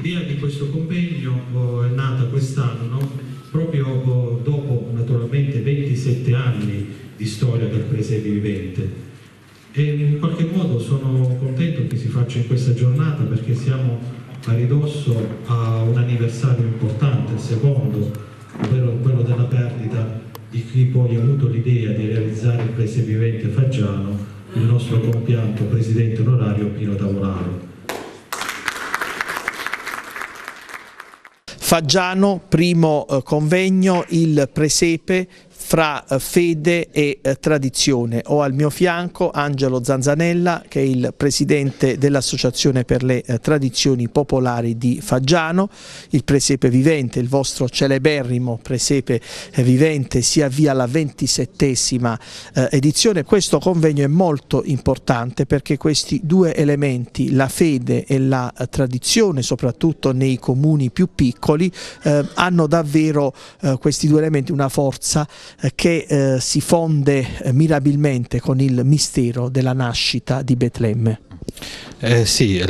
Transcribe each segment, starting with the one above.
L'idea di questo convegno è nata quest'anno, proprio dopo naturalmente 27 anni di storia del presepe vivente, e in qualche modo sono contento che si faccia in questa giornata perché siamo a ridosso a un anniversario importante, il secondo, ovvero quello della perdita di chi poi ha avuto l'idea di realizzare il presepe vivente Faggiano, il nostro compianto presidente onorario Pino Tavolaro. Faggiano, primo convegno, il presepe fra fede e tradizione. Ho al mio fianco Angelo Zanzanella, che è il presidente dell'Associazione per le Tradizioni Popolari di Faggiano. Il presepe vivente, il vostro celeberrimo presepe vivente, si avvia alla 27ª edizione. Questo convegno è molto importante perché questi due elementi, la fede e la tradizione, soprattutto nei comuni più piccoli, hanno davvero questi due elementi una forza che si fonde mirabilmente con il mistero della nascita di Betlemme. Sì,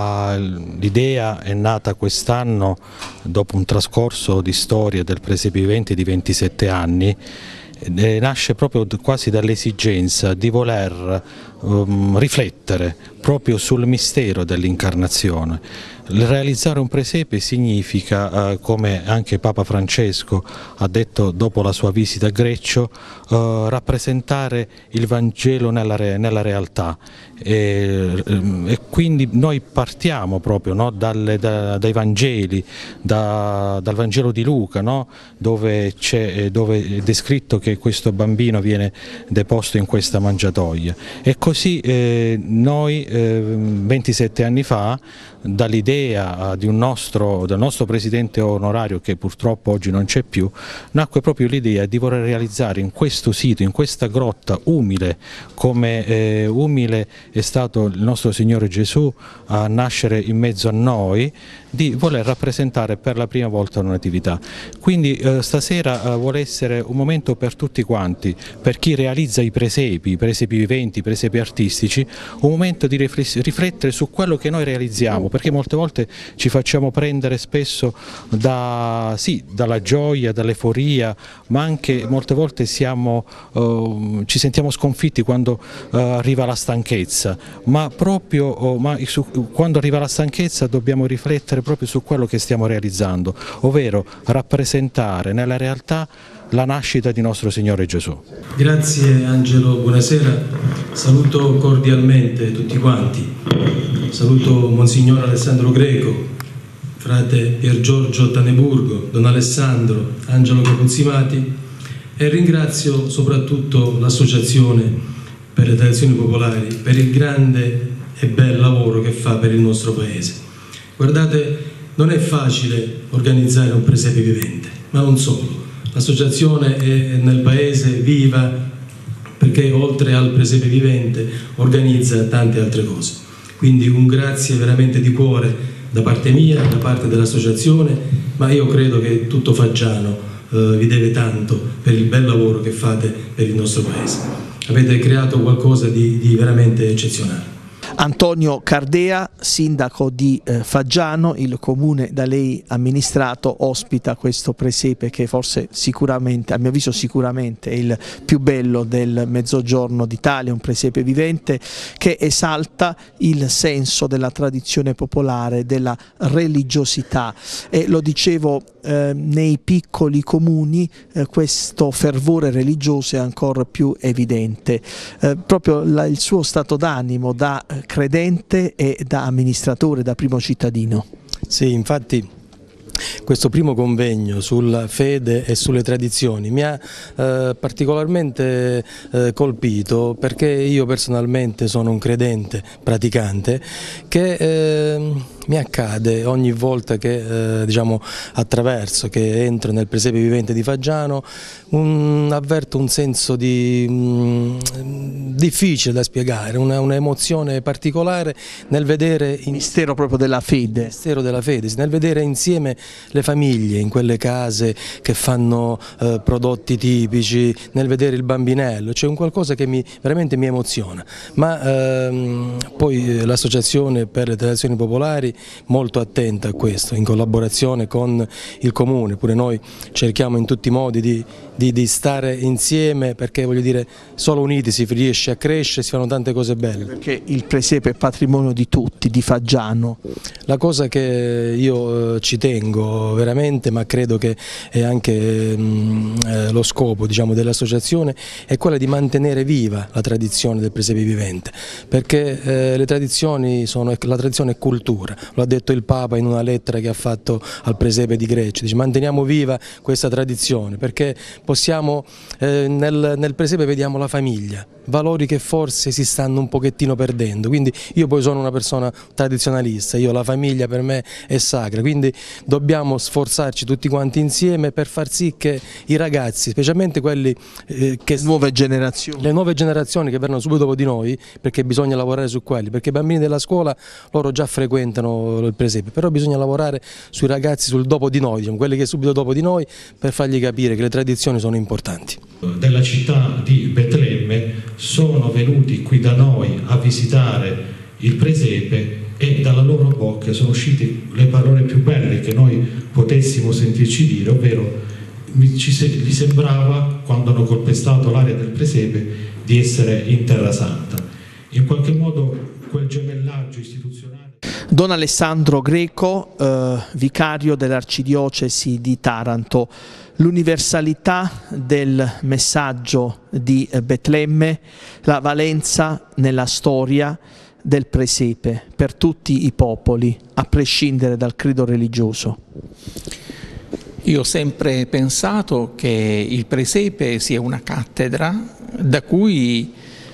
l'idea è nata quest'anno dopo un trascorso di storia del presepe vivente di 27 anni. Nasce proprio quasi dall'esigenza di voler riflettere proprio sul mistero dell'incarnazione. Realizzare un presepe significa, come anche Papa Francesco ha detto dopo la sua visita a Greccio, rappresentare il Vangelo nella realtà, e quindi noi partiamo proprio, no, dai Vangeli, dal Vangelo di Luca, no, dove è descritto che questo bambino viene deposto in questa mangiatoia, e così noi 27 anni fa, dall'idea del nostro presidente onorario, che purtroppo oggi non c'è più, nacque proprio l'idea di voler realizzare in questo sito, in questa grotta umile, come umile è stato il nostro Signore Gesù a nascere in mezzo a noi, di voler rappresentare per la prima volta una natività. Quindi stasera vuole essere un momento per tutti quanti, per chi realizza i presepi viventi, i presepi artistici, un momento di riflettere su quello che noi realizziamo, perché molte volte ci facciamo prendere spesso dalla gioia, dall'euforia, ma anche molte volte ci sentiamo sconfitti quando arriva la stanchezza, ma quando arriva la stanchezza dobbiamo riflettere proprio su quello che stiamo realizzando, ovvero rappresentare nella realtà la nascita di nostro Signore Gesù. Grazie Angelo, buonasera, saluto cordialmente tutti quanti, saluto Monsignor Alessandro Greco, frate Pier Giorgio Taneburgo, Don Alessandro, Angelo Capuzimati, e ringrazio soprattutto l'Associazione per le Tradizioni Popolari per il grande e bel lavoro che fa per il nostro Paese. Guardate, non è facile organizzare un presepe vivente, ma non solo. L'associazione è nel paese viva perché oltre al presepe vivente organizza tante altre cose. Quindi un grazie veramente di cuore da parte mia, da parte dell'associazione, ma io credo che tutto Faggiano vi deve tanto per il bel lavoro che fate per il nostro paese. Avete creato qualcosa di veramente eccezionale. Antonio Cardea, sindaco di Faggiano, il comune da lei amministrato, ospita questo presepe che forse sicuramente, a mio avviso sicuramente, è il più bello del Mezzogiorno d'Italia, un presepe vivente che esalta il senso della tradizione popolare, della religiosità, e lo dicevo, nei piccoli comuni questo fervore religioso è ancora più evidente, proprio il suo stato d'animo da credente e da amministratore, da primo cittadino. Sì, infatti questo primo convegno sulla fede e sulle tradizioni mi ha particolarmente colpito, perché io personalmente sono un credente praticante che mi accade ogni volta che attraverso, che entro nel presepe vivente di Faggiano, avverto un senso difficile da spiegare, un'emozione particolare nel vedere il mistero proprio della fede, nel vedere insieme le famiglie in quelle case che fanno prodotti tipici, nel vedere il bambinello, c'è un qualcosa che veramente mi emoziona. Ma poi l'Associazione per le Tradizioni Popolari molto attenta a questo, in collaborazione con il Comune. Pure noi cerchiamo in tutti i modi di stare insieme, perché voglio dire, solo uniti si riesce a crescere, si fanno tante cose belle. Perché il presepe è patrimonio di tutti, di Faggiano. La cosa che io ci tengo veramente, ma credo che è anche lo scopo, diciamo, dell'associazione, è quella di mantenere viva la tradizione del presepe vivente, perché la tradizione è cultura. Lo ha detto il Papa in una lettera che ha fatto al presepe di Greccio, dice: manteniamo viva questa tradizione, perché possiamo, nel presepe vediamo la famiglia, valori che forse si stanno un pochettino perdendo. Quindi io poi sono una persona tradizionalista, la famiglia per me è sacra, quindi dobbiamo sforzarci tutti quanti insieme per far sì che i ragazzi, specialmente quelli le nuove generazioni che verranno subito dopo di noi, perché bisogna lavorare su quelli, perché i bambini della scuola loro già frequentano il presepe, però bisogna lavorare sui ragazzi, sul dopo di noi, diciamo, quelli che subito dopo di noi, per fargli capire che le tradizioni sono importanti. Della città di Betlemme sono venuti qui da noi a visitare il presepe e dalla loro bocca sono uscite le parole più belle che noi potessimo sentirci dire, ovvero gli sembrava, quando hanno calpestato l'area del presepe, di essere in Terra Santa. In qualche modo quel gemellaggio istituzionale. Don Alessandro Greco, vicario dell'Arcidiocesi di Taranto, l'universalità del messaggio di Betlemme, la valenza nella storia del presepe per tutti i popoli, a prescindere dal credo religioso. Io ho sempre pensato che il presepe sia una cattedra da cui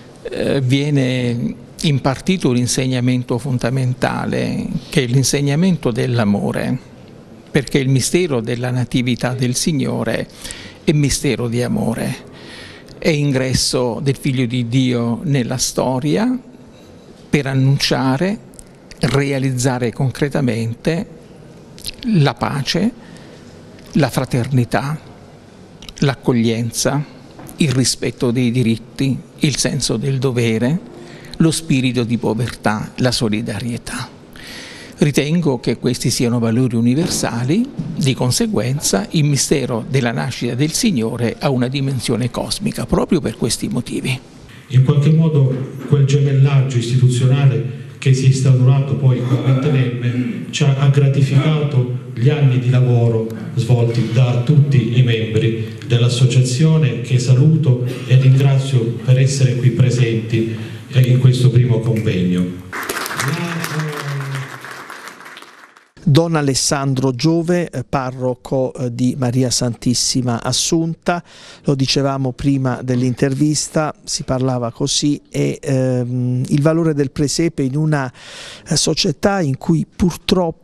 viene impartito l'insegnamento fondamentale, che è l'insegnamento dell'amore, perché il mistero della natività del Signore è mistero di amore, è ingresso del Figlio di Dio nella storia per annunciare, realizzare concretamente la pace, la fraternità, l'accoglienza, il rispetto dei diritti, il senso del dovere, lo spirito di povertà, la solidarietà. Ritengo che questi siano valori universali, di conseguenza il mistero della nascita del Signore ha una dimensione cosmica, proprio per questi motivi. In qualche modo quel gemellaggio istituzionale che si è instaurato poi con Betlemme ha gratificato gli anni di lavoro svolti da tutti i membri dell'associazione, che saluto e ringrazio per essere qui presenti in questo primo convegno. Don Alessandro Giove, parroco di Maria Santissima Assunta, lo dicevamo prima dell'intervista, si parlava così, e il valore del presepe in una società in cui purtroppo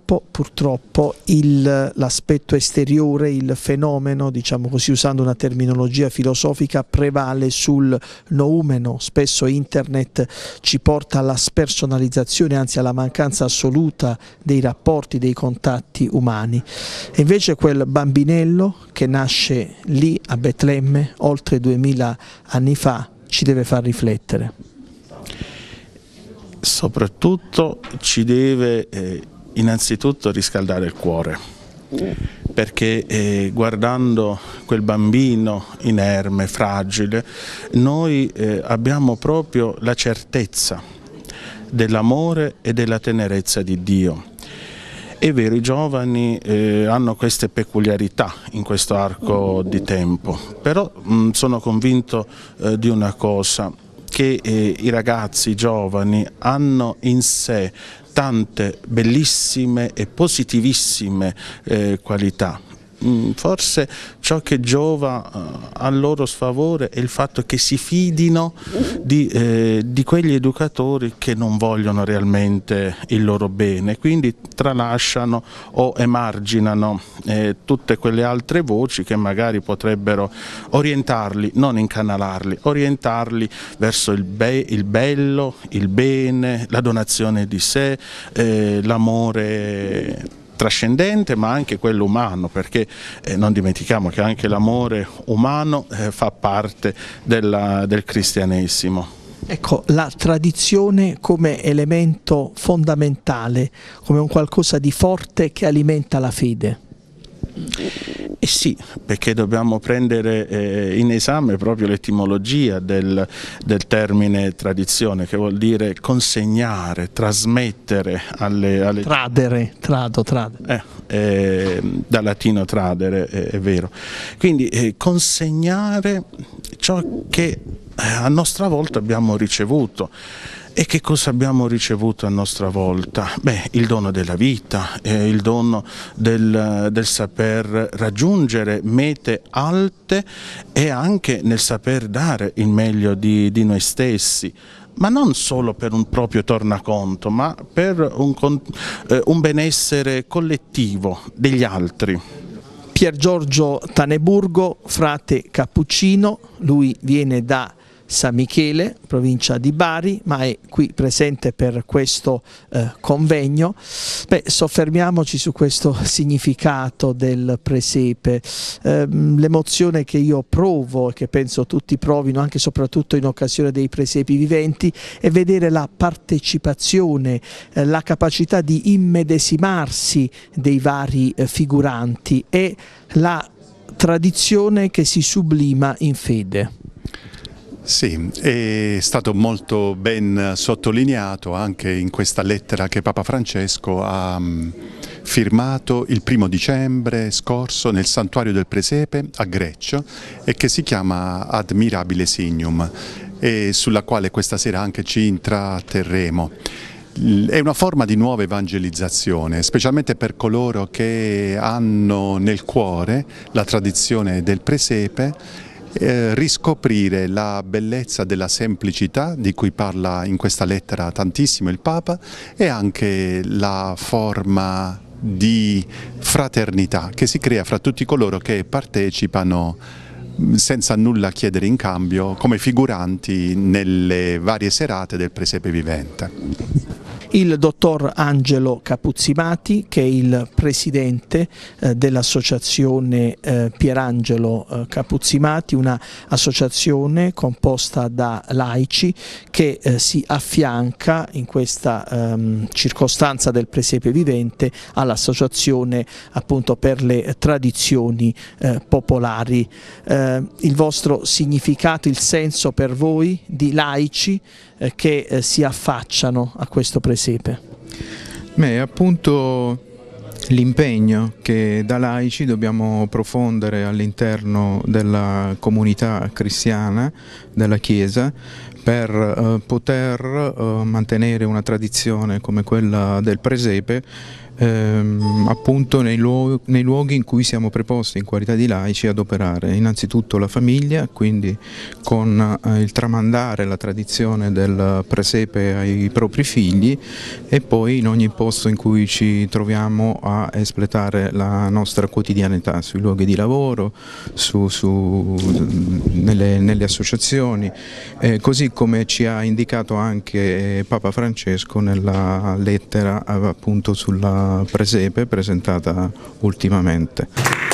l'aspetto esteriore, il fenomeno, diciamo così usando una terminologia filosofica, prevale sul noumeno. Spesso internet ci porta alla spersonalizzazione, anzi alla mancanza assoluta dei rapporti, dei contatti umani. E invece quel bambinello che nasce lì a Betlemme oltre 2000 anni fa ci deve far riflettere. Soprattutto ci deve innanzitutto riscaldare il cuore, perché guardando quel bambino inerme, fragile, noi abbiamo proprio la certezza dell'amore e della tenerezza di Dio. È vero, i giovani hanno queste peculiarità in questo arco di tempo, però sono convinto di una cosa, che i ragazzi, i giovani hanno in sé tante bellissime e positivissime qualità. Forse ciò che giova a loro sfavore è il fatto che si fidino di quegli educatori che non vogliono realmente il loro bene, quindi tralasciano o emarginano tutte quelle altre voci che magari potrebbero orientarli, non incanalarli, orientarli verso il bello, il bene, la donazione di sé, l'amore trascendente, ma anche quello umano, perché non dimentichiamo che anche l'amore umano fa parte del cristianesimo. Ecco, la tradizione come elemento fondamentale, come un qualcosa di forte che alimenta la fede. Sì, perché dobbiamo prendere in esame proprio l'etimologia del termine tradizione, che vuol dire consegnare, trasmettere alle... Tradere. Da latino tradere, è vero. Quindi consegnare ciò che a nostra volta abbiamo ricevuto. E che cosa abbiamo ricevuto a nostra volta? Beh, il dono della vita, il dono del saper raggiungere mete alte e anche nel saper dare il meglio di noi stessi, ma non solo per un proprio tornaconto, ma per un benessere collettivo degli altri. Pier Giorgio Taneburgo, frate cappuccino, lui viene da San Michele, provincia di Bari, ma è qui presente per questo convegno. Beh, soffermiamoci su questo significato del presepe, l'emozione che io provo e che penso tutti provino anche e soprattutto in occasione dei presepi viventi è vedere la partecipazione, la capacità di immedesimarsi dei vari figuranti e la tradizione che si sublima in fede. Sì, è stato molto ben sottolineato anche in questa lettera che Papa Francesco ha firmato il 1° dicembre scorso nel Santuario del Presepe a Greccio e che si chiama Ad Mirabile Signum e sulla quale questa sera anche ci intratterremo. È una forma di nuova evangelizzazione, specialmente per coloro che hanno nel cuore la tradizione del presepe, riscoprire la bellezza della semplicità di cui parla in questa lettera tantissimo il Papa e anche la forma di fraternità che si crea fra tutti coloro che partecipano senza nulla chiedere in cambio come figuranti nelle varie serate del presepe vivente. Il dottor Angelo Capuzzimati, che è il presidente dell'associazione Pierangelo Capuzzimati, una associazione composta da laici che si affianca in questa circostanza del presepe vivente all'associazione appunto per le tradizioni popolari. Il vostro significato, il senso per voi di laici che si affacciano a questo presepe? Beh, appunto l'impegno che da laici dobbiamo profondere all'interno della comunità cristiana, della Chiesa, per poter mantenere una tradizione come quella del presepe appunto nei luoghi in cui siamo preposti in qualità di laici ad operare. Innanzitutto la famiglia, quindi con il tramandare la tradizione del presepe ai propri figli, e poi in ogni posto in cui ci troviamo a espletare la nostra quotidianità, sui luoghi di lavoro, nelle associazioni, così come ci ha indicato anche Papa Francesco nella lettera appunto sulla presepe presentata ultimamente.